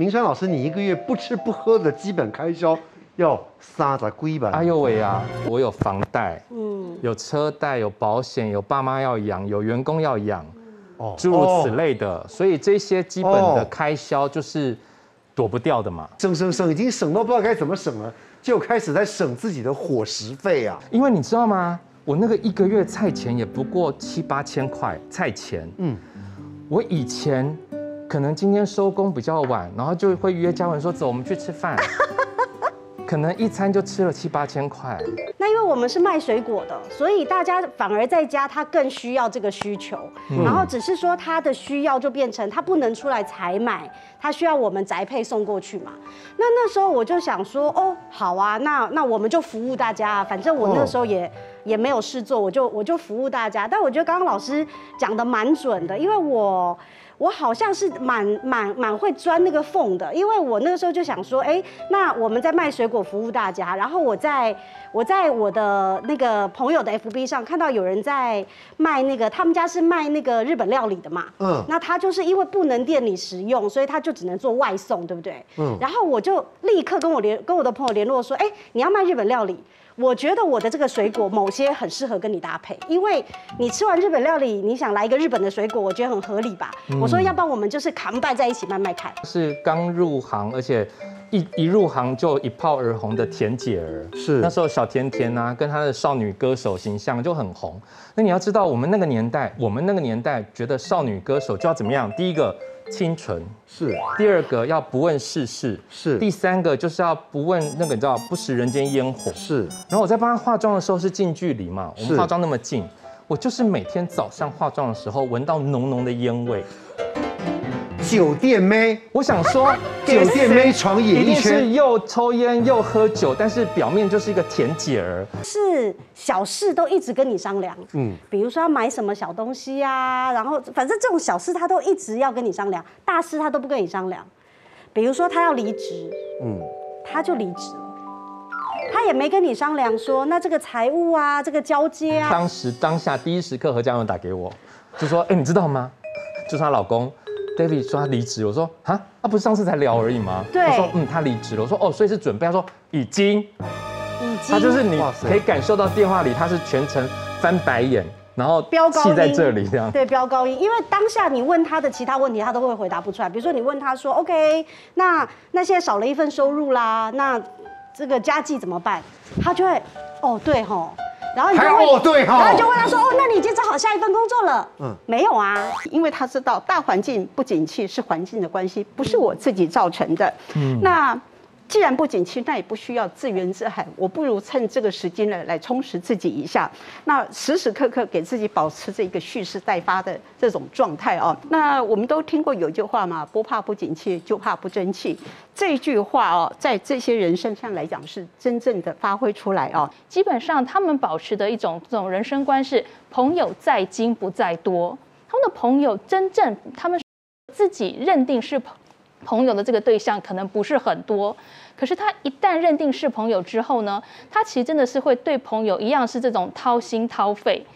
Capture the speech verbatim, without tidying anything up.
明川老师，你一个月不吃不喝的基本开销要三十几万。 哎呦喂啊！我有房贷，嗯，有车贷，有保险，有爸妈要养，有员工要养，哦，诸如此类的。所以这些基本的开销就是躲不掉的嘛。 省省省，已经省到不知道该怎么省了，就开始在省自己的伙食费啊。 因为你知道吗？我那个一个月菜钱也不过七八千块菜钱，嗯，我以前可能今天收工比较晚，然后就会约嘉文说走，我们去吃饭。可能一餐就吃了七八千块。 那因为我们是卖水果的，所以大家反而在家他更需要这个需求，嗯、然后只是说他的需要就变成他不能出来采买，他需要我们宅配送过去嘛。那那时候我就想说，哦，好啊，那那我们就服务大家，反正我那时候也、哦、也没有事做，我就我就服务大家。但我觉得刚刚老师讲的蛮准的，因为我。我好像是蛮蛮蛮会钻那个缝的，因为我那个时候就想说，哎，那我们在卖水果服务大家，然后我在我在我的那个朋友的 F B 上看到有人在卖那个，他们家是卖那个日本料理的嘛，嗯，那他就是因为不能店里食用，所以他就只能做外送，对不对？嗯，然后我就立刻跟我联跟我的朋友联络说，哎，你要卖日本料理。我觉得我的这个水果某些很适合跟你搭配，因为你吃完日本料理，你想来一个日本的水果，我觉得很合理吧。嗯、我说，要不然我们就是扛拜在一起卖卖看。 是刚入行，而且一一入行就一炮而红的甜姐儿， 是那时候小甜甜啊，跟她的少女歌手形象就很红。那你要知道，我们那个年代，我们那个年代觉得少女歌手就要怎么样？第一个。清纯是， 第二个要不问世事是， 第三个就是要不问那个你知道不食人间烟火是。 然后我在帮她化妆的时候是近距离嘛，我们化妆那么近，我就是每天早上化妆的时候闻到浓浓的烟味。 酒店妹， 我想说， 酒店妹闯演艺圈， 一定是又抽烟又喝酒，但是表面就是一个甜姐儿， 是小事都一直跟你商量，嗯，比如说要买什么小东西呀、啊，然后反正这种小事他都一直要跟你商量，大事他都不跟你商量。比如说他要离职，嗯，他就离职了，他也没跟你商量说，那这个财务啊，这个交接啊。 当时当下第一时刻何嘉文打给我，就说，哎，你知道吗？就是她老公。David 说他离职，我说啊，他不是上次才聊而已吗？ 对。 他说嗯，他离职了。我说哦，所以是准备。他说已经， 已经。 他就是你可以感受到电话里他是全程翻白眼，然后气在这里这样。 对，飙高音，因为当下你问他的其他问题，他都会回答不出来。比如说你问他说 ，OK， 那那现在少了一份收入啦，那这个家计怎么办？他就会哦，对吼。然后你就会， 哦对哈， 然后就问他说：“哦，那你已经找好下一份工作了？”嗯，没有啊， 因为他知道大环境不景气是环境的关系，不是我自己造成的。嗯，那既然不景气，那也不需要自怨自艾，我不如趁这个时间呢来充实自己一下。那时时刻刻给自己保持着一个蓄势待发的这种状态啊。那我们都听过有句话嘛，不怕不景气，就怕不争气。这句话哦，在这些人身上来讲是真正的发挥出来哦。 基本上他们保持的一种这种人生观是朋友在精不在多。他们的朋友真正他们自己认定是朋友的这个对象可能不是很多，可是他一旦认定是朋友之后呢，他其实真的是会对朋友一样是这种掏心掏肺。